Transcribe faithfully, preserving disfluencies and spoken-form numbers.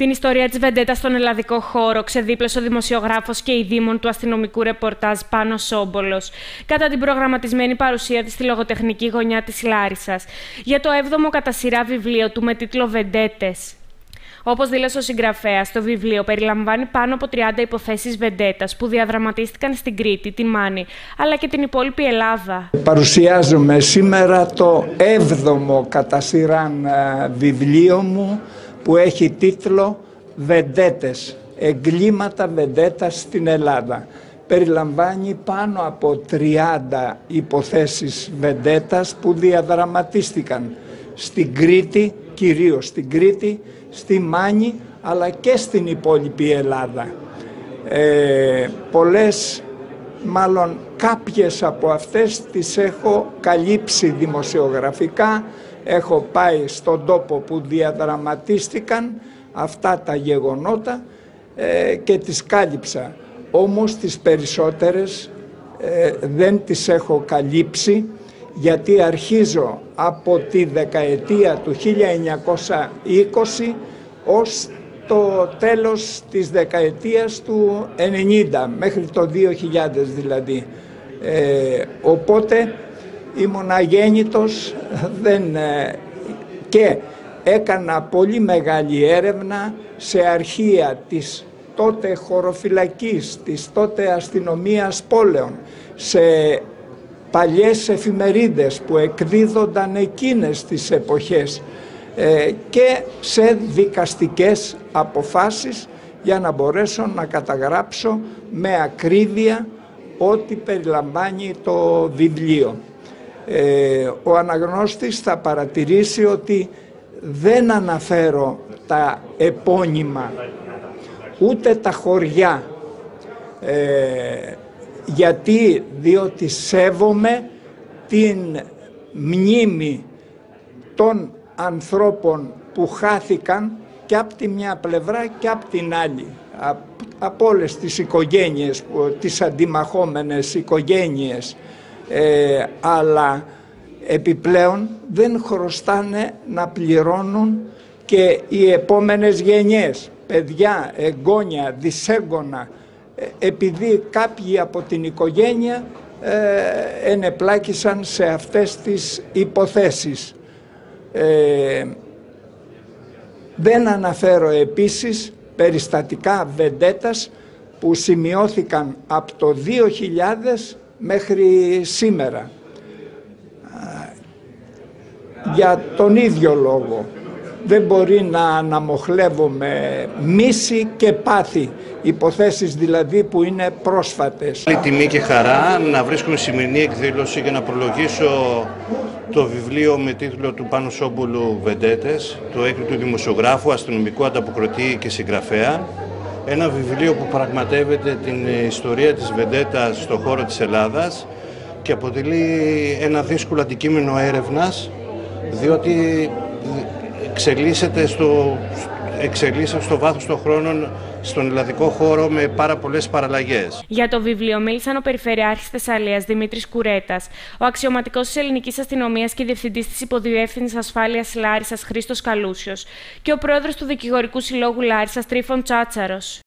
Την ιστορία της βεντέτας στον ελλαδικό χώρο ξεδίπλωσε ο δημοσιογράφος και η δήμον του αστυνομικού ρεπορτάζ Πάνος Σόμπολος κατά την προγραμματισμένη παρουσία της στη λογοτεχνική γωνιά της Λάρισσας για το έβδομο κατά σειρά βιβλίο του με τίτλο «Βεντέτες». Όπως δήλωσε ο συγγραφέας, το βιβλίο περιλαμβάνει πάνω από τριάντα υποθέσεις βεντέτας που διαδραματίστηκαν στην Κρήτη, τη Μάνη, αλλά και την υπόλοιπη Ελλάδα. Παρουσιάζομαι σήμερα το έβδομο κατά σειράν βιβλίο μου που έχει τίτλο «Βεντέτες. Εγκλήματα βεντέτας στην Ελλάδα». Περιλαμβάνει πάνω από τριάντα υποθέσεις βεντέτας που διαδραματίστηκαν στην Κρήτη, κυρίως στην Κρήτη, στη Μάνη, αλλά και στην υπόλοιπη Ελλάδα. Ε, πολλές, μάλλον κάποιες από αυτές τις έχω καλύψει δημοσιογραφικά, έχω πάει στον τόπο που διαδραματίστηκαν αυτά τα γεγονότα ε, και τις κάλυψα. Όμως τις περισσότερες ε, δεν τις έχω καλύψει, γιατί αρχίζω από τη δεκαετία του χίλια εννιακόσια είκοσι ως το τέλος της δεκαετίας του ενενήντα, μέχρι το δύο χιλιάδες δηλαδή. Ε, οπότε ήμουν αγέννητος δεν, ε, και έκανα πολύ μεγάλη έρευνα σε αρχεία της τότε χωροφυλακής, της τότε αστυνομίας πόλεων, σε παλιές εφημερίδες που εκδίδονταν εκείνες τις εποχές ε, και σε δικαστικές αποφάσεις για να μπορέσω να καταγράψω με ακρίβεια ό,τι περιλαμβάνει το βιβλίο. Ε, ο αναγνώστης θα παρατηρήσει ότι δεν αναφέρω τα επώνυμα ούτε τα χωριά, ε, γιατί διότι σέβομαι την μνήμη των ανθρώπων που χάθηκαν και από τη μια πλευρά και από την άλλη, από όλες τις οικογένειες, τις αντιμαχόμενες οικογένειες, ε, αλλά επιπλέον δεν χρωστάνε να πληρώνουν και οι επόμενες γενιές, παιδιά, εγγόνια, δυσέγγωνα, επειδή κάποιοι από την οικογένεια ε, ενεπλάκησαν σε αυτές τις υποθέσεις. Ε, δεν αναφέρω επίσης περιστατικά βεντέτας που σημειώθηκαν από το δύο χιλιάδες μέχρι σήμερα. Για τον ίδιο λόγο δεν μπορεί να αναμοχλεύουμε μίση και πάθη, υποθέσεις δηλαδή που είναι πρόσφατες. Είναι τιμή και χαρά να βρίσκομαι στη σημερινή εκδήλωση για να προλογίσω το βιβλίο με τίτλο του Πάνου Σόμπολου «Βεντέτες», του έκρητου δημοσιογράφου, αστυνομικού ανταποκριτή και συγγραφέα. Ένα βιβλίο που πραγματεύεται την ιστορία της βεντέτας στον χώρο της Ελλάδας και αποτελεί ένα δύσκολο αντικείμενο έρευνας, διότι εξελίσσεται στο, εξελίσσεται στο βάθος των χρόνων στον ελλαδικό χώρο με πάρα πολλές παραλλαγές. Για το βιβλίο μίλησαν ο Περιφερειάρχης Θεσσαλίας Δημήτρης Κουρέτας, ο αξιωματικός της Ελληνικής Αστυνομίας και Διευθυντής της Υποδιεύθυνσης Ασφάλειας Λάρισσας Χρήστος Καλούσιος και ο πρόεδρος του Δικηγορικού Συλλόγου Λάρισσας Τρίφων Τσάτσαρος.